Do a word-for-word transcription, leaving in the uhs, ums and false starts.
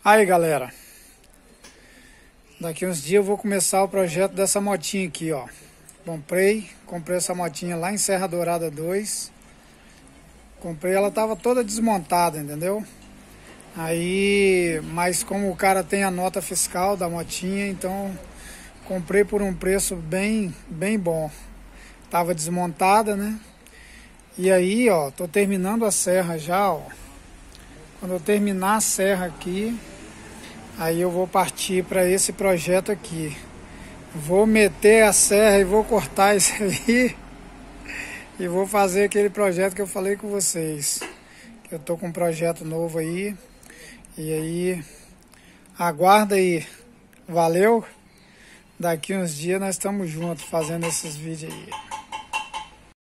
Aí galera, daqui uns dias eu vou começar o projeto dessa motinha aqui, ó. Comprei, comprei essa motinha lá em Serra Dourada dois. Comprei, ela tava toda desmontada, entendeu? Aí, mas como o cara tem a nota fiscal da motinha, então comprei por um preço bem, bem bom. Tava desmontada, né? E aí, ó, tô terminando a serra já, ó. Quando eu terminar a serra aqui, aí eu vou partir para esse projeto aqui. Vou meter a serra e vou cortar isso aí. E vou fazer aquele projeto que eu falei com vocês. Eu tô com um projeto novo aí. E aí, aguarda aí. Valeu? Daqui uns dias nós estamos juntos fazendo esses vídeos aí.